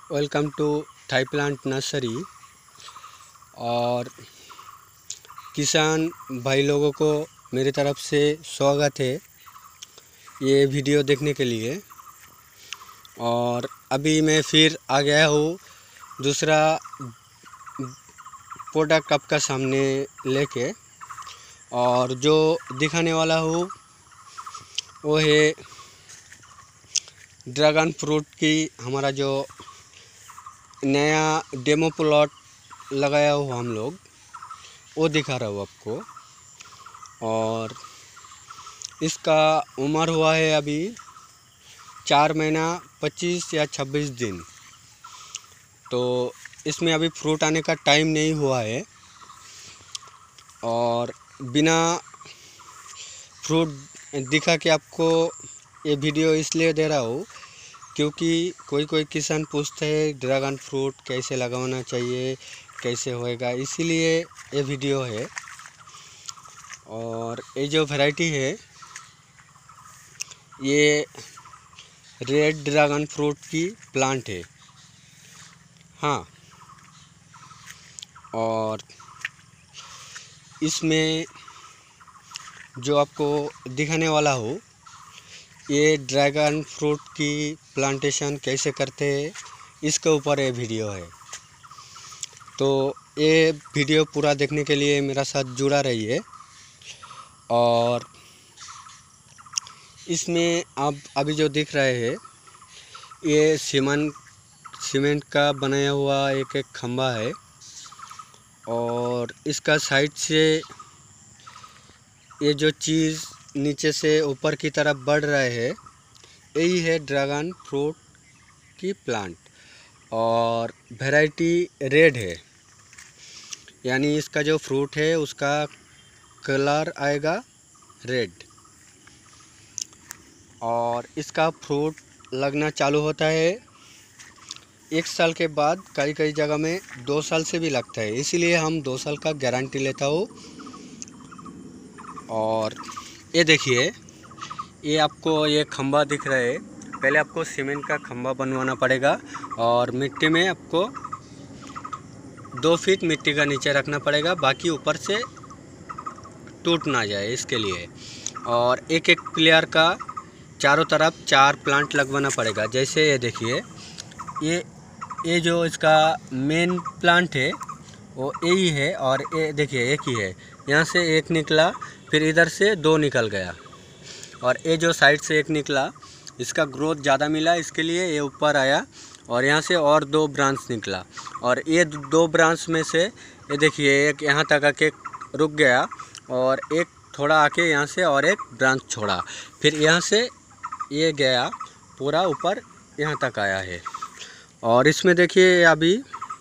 Welcome to Thai plant nursery. और किसान भाई लोगों को मेरी तरफ से स्वागत है ये वीडियो देखने के लिए। और अभी मैं फिर आ गया हूँ दूसरा प्रोडक्ट आपका सामने लेके, और जो दिखाने वाला हूँ वो है ड्रैगन फ्रूट की हमारा जो नया डेमो प्लॉट लगाया हुआ हम लोग, वो दिखा रहा हूँ आपको। और इसका उम्र हुआ है अभी 4 महीना 25 या 26 दिन। तो इसमें अभी फ्रूट आने का टाइम नहीं हुआ है। और बिना फ्रूट दिखा के आपको ये वीडियो इसलिए दे रहा हूँ क्योंकि कोई किसान पूछते हैं ड्रैगन फ्रूट कैसे लगाना चाहिए, कैसे होएगा, इसीलिए ये वीडियो है। और ये जो वैरायटी है ये रेड ड्रैगन फ्रूट की प्लांट है। हाँ, और इसमें जो आपको दिखाने वाला हूँ ये ड्रैगन फ्रूट की प्लांटेशन कैसे करते हैं, इसके ऊपर ये वीडियो है। तो ये वीडियो पूरा देखने के लिए मेरा साथ जुड़ा रहिए। और इसमें आप अभी जो दिख रहे हैं ये सीमेंट का बनाया हुआ एक खंभा है। और इसका साइड से ये जो चीज़ नीचे से ऊपर की तरफ बढ़ रहे है यही है ड्रैगन फ्रूट की प्लांट। और वैरायटी रेड है, यानी इसका जो फ्रूट है उसका कलर आएगा रेड। और इसका फ्रूट लगना चालू होता है 1 साल के बाद, कई जगह में 2 साल से भी लगता है, इसीलिए हम 2 साल का गारंटी लेता हूँ। और ये देखिए, ये आपको ये खंभा दिख रहा है, पहले आपको सीमेंट का खंभा बनवाना पड़ेगा और मिट्टी में आपको 2 फीट मिट्टी का नीचे रखना पड़ेगा, बाकी ऊपर से टूट ना जाए इसके लिए। और एक एक प्लेयर का चारों तरफ 4 प्लांट लगवाना पड़ेगा। जैसे ये देखिए, ये जो इसका मेन प्लांट है वो यही है। और ये देखिए एक ही है, यहाँ से एक निकला, फिर इधर से 2 निकल गया, और ये जो साइड से एक निकला इसका ग्रोथ ज़्यादा मिला, इसके लिए ये ऊपर आया। और यहाँ से और 2 ब्रांच निकला, और ये 2 ब्रांच में से ये देखिए एक यहाँ तक आके रुक गया, और एक थोड़ा आके यहाँ से और एक ब्रांच छोड़ा, फिर यहाँ से ये गया पूरा ऊपर यहाँ तक आया है। और इसमें देखिए अभी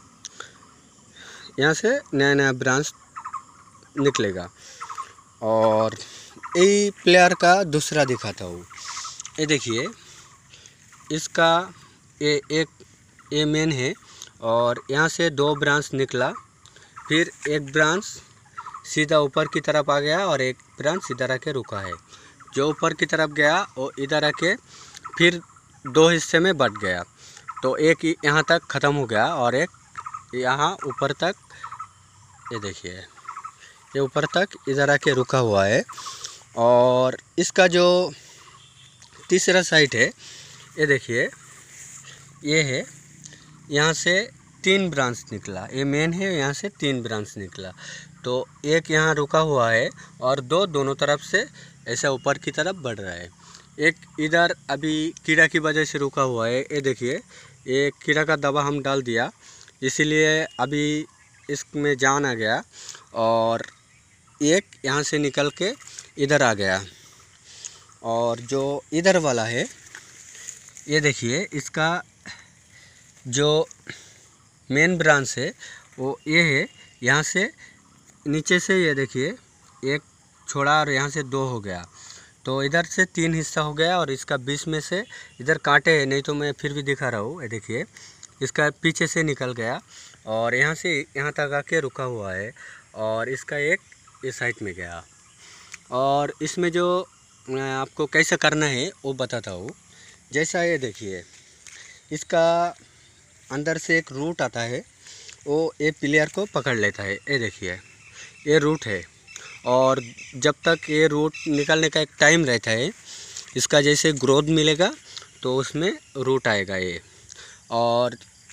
यहाँ से नया नया ब्रांच निकलेगा। और यही प्लेयर का दूसरा दिखाता हूँ। ये देखिए, इसका ये मेन है, और यहाँ से 2 ब्रांच निकला, फिर एक ब्रांच सीधा ऊपर की तरफ आ गया और एक ब्रांच इधर आके रुका है। जो ऊपर की तरफ गया वो इधर आके फिर 2 हिस्से में बट गया, तो एक यहाँ तक ख़त्म हो गया और एक यहाँ ऊपर तक, ये देखिए ये ऊपर तक इधर आके रुका हुआ है। और इसका जो तीसरा साइट है ये देखिए, ये है, यहाँ से 3 ब्रांच निकला, ये मेन है, यहाँ से 3 ब्रांच निकला, तो एक यहाँ रुका हुआ है और 2 दोनों तरफ से ऐसा ऊपर की तरफ बढ़ रहा है। एक इधर अभी कीड़ा की वजह से रुका हुआ है, ये देखिए ये कीड़ा का दवा हम डाल दिया, इसीलिए अभी इसमें जान आ गया, और एक यहाँ से निकल के इधर आ गया। और जो इधर वाला है ये देखिए, इसका जो मेन ब्रांच है वो ये है, यहाँ से नीचे से ये देखिए एक छोड़ा और यहाँ से 2 हो गया, तो इधर से 3 हिस्सा हो गया। और इसका बीच में से इधर कांटे है, नहीं तो मैं फिर भी दिखा रहा हूँ, ये देखिए इसका पीछे से निकल गया और यहाँ से यहाँ तक आके रुका हुआ है, और इसका एक इस साइड में गया। और इसमें जो आपको कैसे करना है वो बताता हूँ। जैसा ये देखिए, इसका अंदर से एक रूट आता है, वो ये प्लेयर को पकड़ लेता है। ये देखिए, ये रूट है, और जब तक ये रूट निकलने का एक टाइम रहता है, इसका जैसे ग्रोथ मिलेगा तो उसमें रूट आएगा ये। और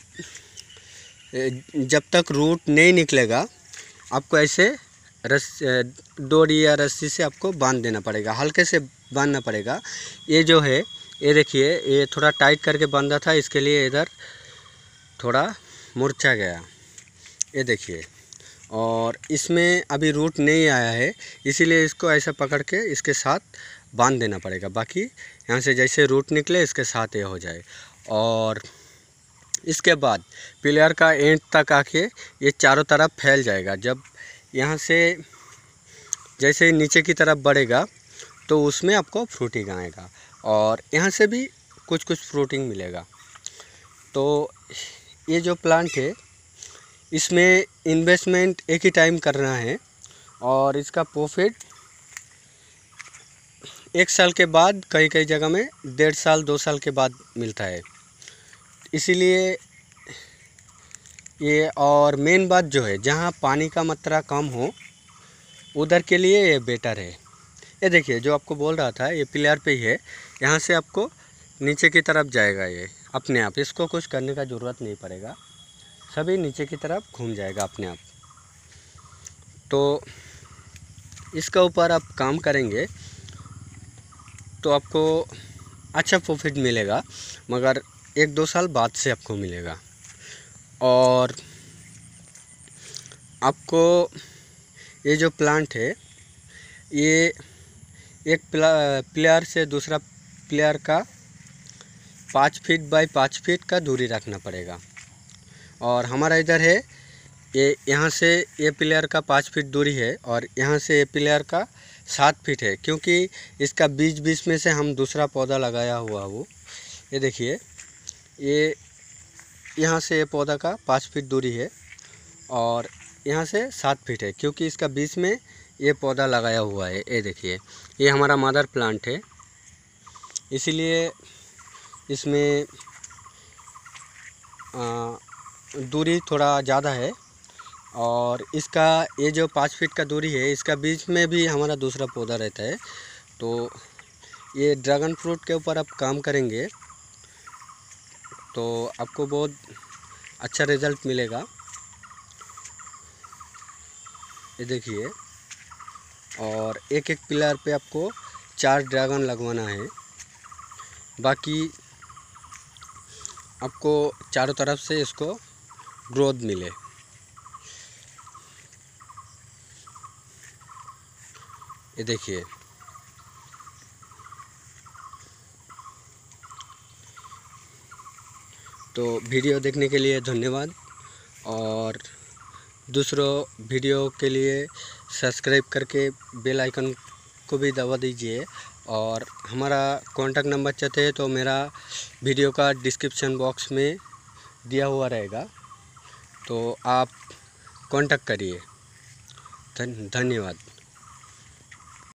जब तक रूट नहीं निकलेगा आपको ऐसे डोरी या रस्सी से आपको बांध देना पड़ेगा, हल्के से बांधना पड़ेगा। ये जो है, ये देखिए, ये थोड़ा टाइट करके बांधा था, इसके लिए इधर थोड़ा मुरझा गया, ये देखिए। और इसमें अभी रूट नहीं आया है, इसीलिए इसको ऐसा पकड़ के इसके साथ बांध देना पड़ेगा। बाकी यहाँ से जैसे रूट निकले इसके साथ ये हो जाए। और इसके बाद प्लेयर का एंड तक आके ये चारों तरफ फैल जाएगा। जब यहाँ से जैसे नीचे की तरफ बढ़ेगा तो उसमें आपको फ्रूटिंग आएगा, और यहाँ से भी कुछ कुछ फ्रूटिंग मिलेगा। तो ये जो प्लांट है, इसमें इन्वेस्टमेंट एक ही टाइम करना है, और इसका प्रॉफिट 1 साल के बाद, कई कई जगह में 1.5 साल 2 साल के बाद मिलता है। इसीलिए ये, और मेन बात जो है, जहाँ पानी का मात्रा कम हो उधर के लिए ये बेटर है। ये देखिए, जो आपको बोल रहा था, ये प्लेयर पे ही है, यहाँ से आपको नीचे की तरफ जाएगा ये अपने आप, इसको कुछ करने का ज़रूरत नहीं पड़ेगा, सभी नीचे की तरफ घूम जाएगा अपने आप। तो इसका ऊपर आप काम करेंगे तो आपको अच्छा प्रॉफिट मिलेगा, मगर 1-2 साल बाद से आपको मिलेगा। और आपको ये जो प्लांट है, ये एक प्लेयर से दूसरा प्लेयर का 5 फीट बाय 5 फीट का दूरी रखना पड़ेगा। और हमारा इधर है, ये यहाँ से ये प्लेयर का 5 फीट दूरी है, और यहाँ से ये प्लेयर का 7 फीट है, क्योंकि इसका बीच बीच में से हम दूसरा पौधा लगाया हुआ वो, ये देखिए, ये यहाँ से ये पौधा का 5 फीट दूरी है, और यहाँ से 7 फीट है, क्योंकि इसका बीच में ये पौधा लगाया हुआ है। ये देखिए, ये हमारा मदर प्लांट है, इसीलिए इसमें दूरी थोड़ा ज़्यादा है। और इसका ये जो 5 फीट का दूरी है, इसका बीच में भी हमारा दूसरा पौधा रहता है। तो ये ड्रैगन फ्रूट के ऊपर आप काम करेंगे तो आपको बहुत अच्छा रिज़ल्ट मिलेगा। ये देखिए, और एक एक पिलर पे आपको 4 ड्रैगन लगवाना है, बाकी आपको चारों तरफ से इसको ग्रोथ मिले। ये देखिए, तो वीडियो देखने के लिए धन्यवाद, और दूसरों वीडियो के लिए सब्सक्राइब करके बेल आइकन को भी दबा दीजिए। और हमारा कॉन्टैक्ट नंबर चाहते हैं तो मेरा वीडियो का डिस्क्रिप्शन बॉक्स में दिया हुआ रहेगा, तो आप कांटेक्ट करिए। धन्यवाद।